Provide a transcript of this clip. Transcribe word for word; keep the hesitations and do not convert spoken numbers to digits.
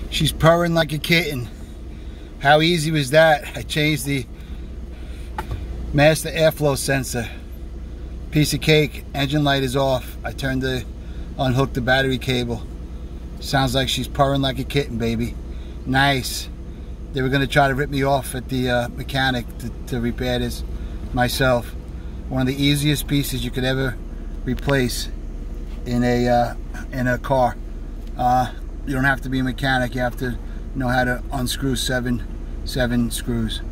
She's purring like a kitten. How easy was that? I changed the master airflow sensor. Piece of cake. Engine light is off. I turned the, unhooked the battery cable. Sounds like she's purring like a kitten, baby. Nice. They were going to try to rip me off at the uh, mechanic to, to repair this myself. One of the easiest pieces you could ever replace in a uh, in a car. Uh, you don't have to be a mechanic. You have to know how to unscrew seven seven screws.